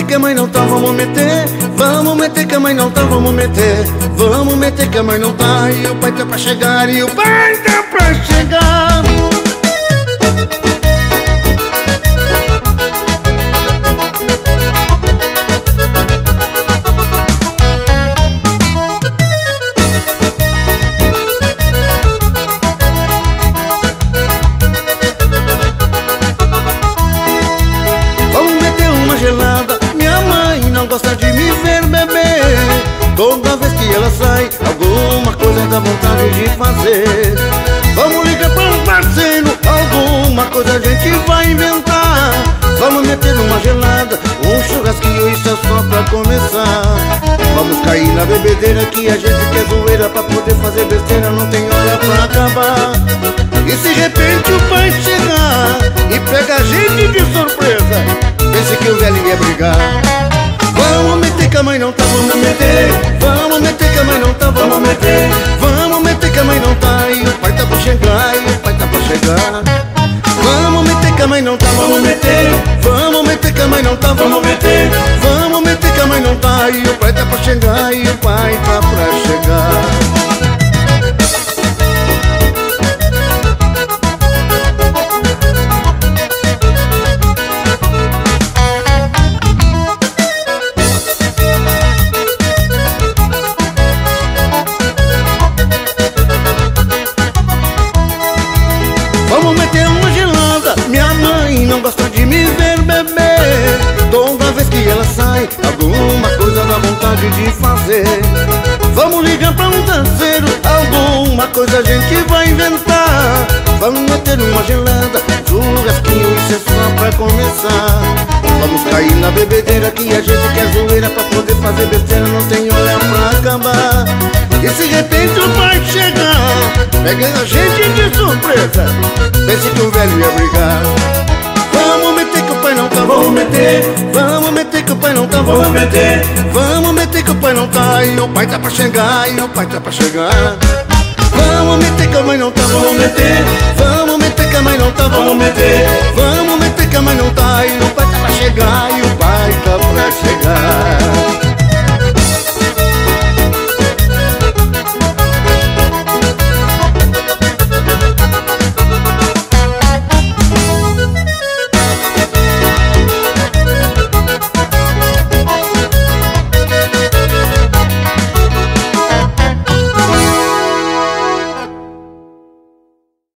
que a mãe não tá, vamos meter. Vamos meter que a mãe não tá, vamos meter. Vamos meter que a mãe não tá, e o pai tá pra chegar, e o pai tá pra chegar. Gelada, minha mãe não gosta de me ver beber. Toda vez que ela sai, alguma coisa dá vontade de fazer. Vamos ligar para um parceiro, alguma coisa a gente vai inventar. Vamos meter uma gelada, um churrasquinho, isso é só pra começar. Vamos cair na bebedeira que a gente quer zoeira, pra poder fazer besteira, não tem hora pra acabar. E se de repente o pai chegar e pega a gente de surpresa, pense que o velho ia brigar. Vamos meter que a mãe não tá, vamos meter. Vamos meter que a mãe não tá, vamos meter. Vamos meter que a mãe não tá, e o pai tá pra chegar, e o pai tá pra chegar. Vamos meter que a mãe não tá, vamos meter. Vamos meter que a mãe não tá, vamos meter. Vamos meter que a mãe não tá, e o pai tá pra chegar, e o pai tá pra chegar. Vamos meter uma gelada, minha mãe não gosta de me ver beber. Toda vez que ela sai, alguma coisa dá vontade de fazer. Vamos ligar pra um terceiro, alguma coisa a gente vai inventar. Vamos meter uma gelada, churrasquinho, isso é só pra começar. Vamos cair na bebedeira que a gente quer zoeira, pra poder fazer besteira, não tem hora pra acabar. E se de repente o pai chegar, pegando a gente de surpresa, pense que o velho ia brigar. Vamos meter que o pai não tá, vamos meter. Vamos meter que o pai não tá, vamos meter. Vamos meter que o pai não tá, e o pai tá pra chegar, e o pai tá pra chegar. Vamos meter que a mãe não tá, vamos meter. Vamos